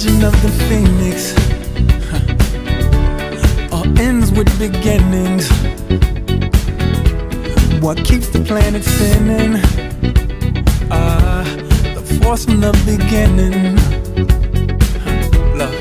legend of the phoenix all ends with beginnings. What keeps the planet spinning? The force from the beginning. Love.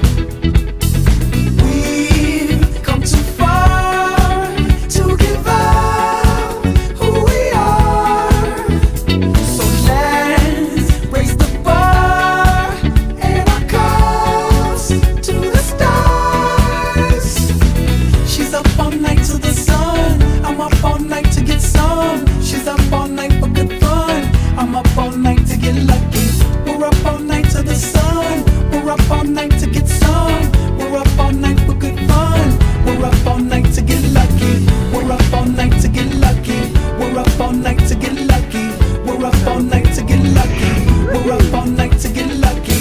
We've come too far to give up who we are. So let's raise the bar and our cups to the stars. She's up all night to the sun. I'm up all night to get some. She's up all night for good fun. I'm up all night to get lucky. We're up all night to the sun. We're up all night to get some. We're up all night for good fun. We're up all night to get lucky. We're up all night to get lucky. We're up all night to get lucky. We're up all night to get lucky. We're up all night to get lucky.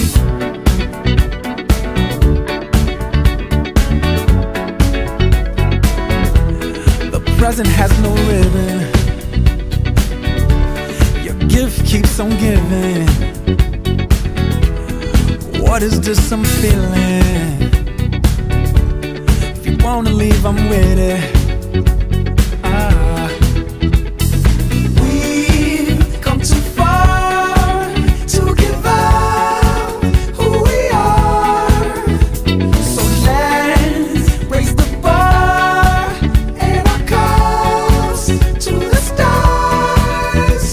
The present has no ribbon. Your gift keeps on giving. What is this I'm feeling? If you wanna leave, I'm with it. We've come too far to give up who we are. So let's raise the bar and our cups to the stars.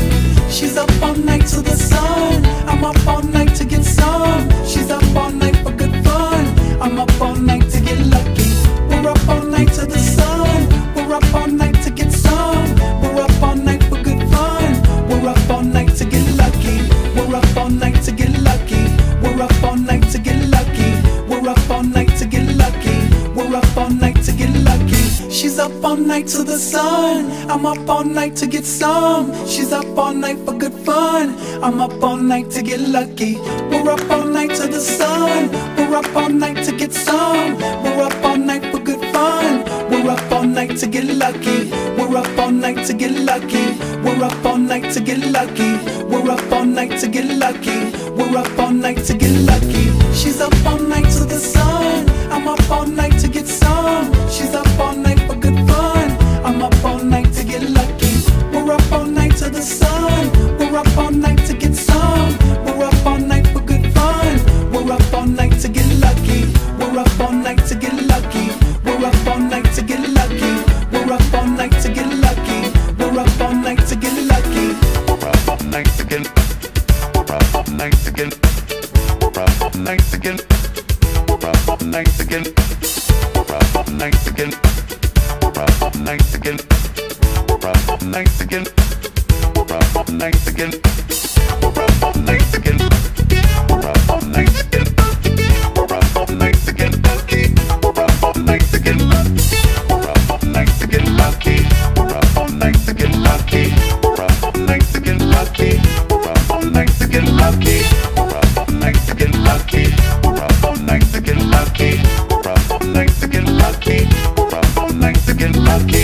She's up all night to the sun. I'm up all night to get some. She's up all night for good fun. I'm up all night to get lucky. We're up all night to the sun. We're up all night to get some. We're up all night for good fun. We're up all night to get lucky. We're up all night to get lucky. We're up all night to get lucky. We're up all night to get lucky. We're up all night to get lucky. She's up all night to the sun. I'm up all night to get some. She's up all night for good fun. I'm up all night to get lucky. We're up all night to the sun. We're up all night to get some. We're up all night for good fun. We're up all night to get lucky. We're up all night to get lucky. We're up all night to get lucky. We're up all night to get lucky. We're up all night to get lucky. She's up all night to the sun. I'm up all night to get some. She's up all night for good fun. I'm up all night to get lucky. We're up all night to the sun. We're up all night to get some. We're up all night for good fun. We're up all night to get lucky. We're up all night to get lucky. We're up all night to get lucky. We're up all night to get lucky. We're up all night to get lucky. We're up all night to get. We're up all night to get. We're up all night to get. We're up all night to get. We're up all night to get. We're up all night to get. We're up all night to get. We're up all night to get. We're up all night to get. We're up all night to get. We're up all night to get lucky. We're up all night to get lucky. We're up all night to get lucky. We're up all night to get lucky. We're up all night to get lucky. We're up all night to get lucky. We're up all night to get lucky. We're up all night to get lucky. We're up all night to get lucky. We're up all night to get lucky.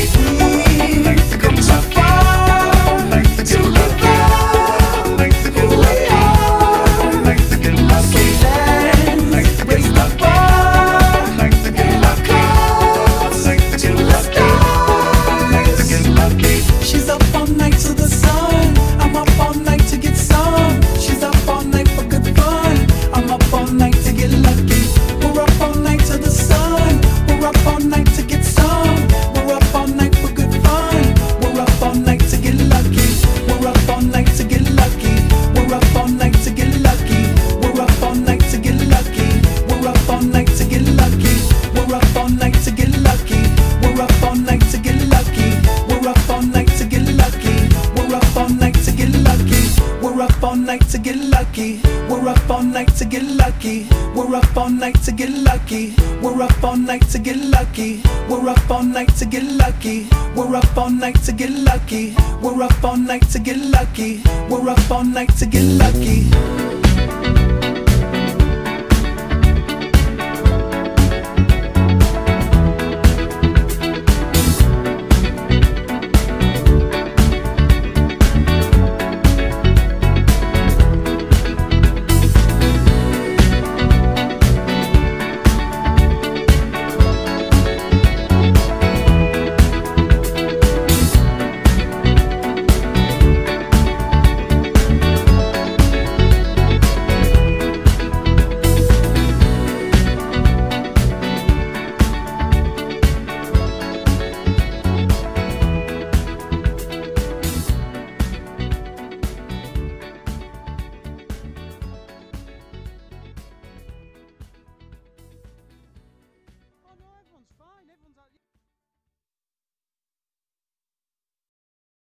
We've come too far to give up who we are. So let's raise the bar and our cups to the stars. She's up all night to the sun. I'm up all night to get some. She's up all night for good fun. I'm up all night to get lucky. We're up all night to the sun. We're up all night to get some. We're up all night for good fun. We're up all night to get lucky. We're up all night to get lucky. We're up all night to get lucky. We're up all night to get lucky. We're up all night to get lucky. We're up all night to get lucky. We're up all night to get lucky. We're up all night to get lucky. We're up all night to get lucky. We're up all night to get lucky. We're up all night to get lucky. We're up all night to get lucky. We're up all night to get lucky. We're up all night to get lucky. We're up all night to get lucky. We're up all night to get lucky. We're up all night to get lucky.